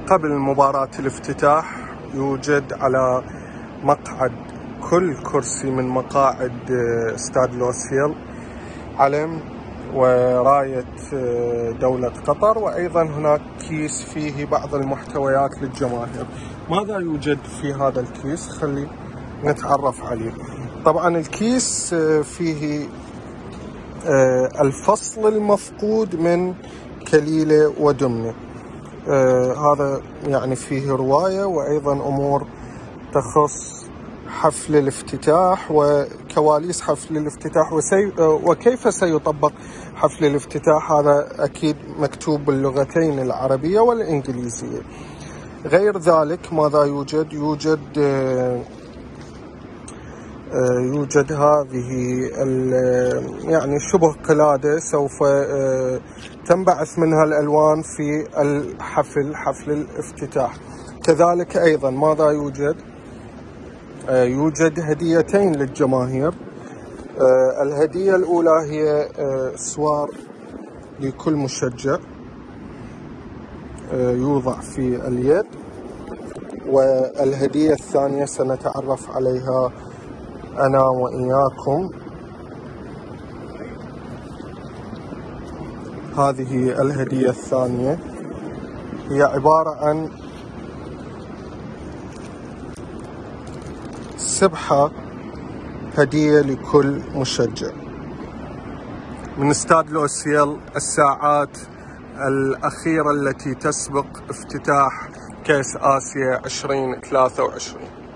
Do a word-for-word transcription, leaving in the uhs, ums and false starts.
قبل مباراة الافتتاح يوجد على مقعد كل كرسي من مقاعد استاد لوسيل علم وراية دولة قطر، وأيضا هناك كيس فيه بعض المحتويات للجماهير. ماذا يوجد في هذا الكيس؟ خلي نتعرف عليه. طبعا الكيس فيه الفصل المفقود من كليلة ودمنة، هذا يعني فيه رواية وأيضا أمور تخص حفل الافتتاح وكواليس حفل الافتتاح وسي... وكيف سيطبق حفل الافتتاح. هذا أكيد مكتوب باللغتين العربية والإنجليزية. غير ذلك ماذا يوجد؟ يوجد يوجد هذه يعني شبه قلادة سوف تنبعث منها الألوان في الحفل حفل الافتتاح. كذلك أيضا ماذا يوجد؟ يوجد هديتين للجماهير. الهدية الأولى هي سوار لكل مشجع يوضع في اليد، والهدية الثانية سنتعرف عليها أنا وإياكم. هذه الهدية الثانية هي عبارة عن سبحة هدية لكل مشجع من استاد لوسيل الساعات الأخيرة التي تسبق افتتاح كأس آسيا عشرين ثلاثة وعشرين.